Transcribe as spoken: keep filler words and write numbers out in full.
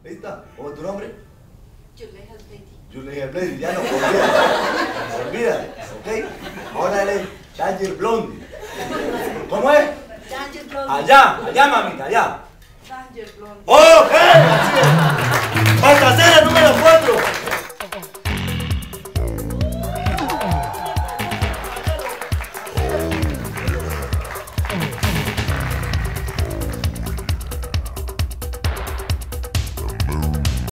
¿Lista? ¿Cómo es tu nombre? Julia Blady. Julia Blady, ya no olvídate. Olvídate, ¿ok? Ahora él es Danger Blondie. ¿Cómo es? Danger Blondie. Allá, allá, mamita, allá. Danger Blondie. ¡Ok! Así es. Baltasera, número cuatro.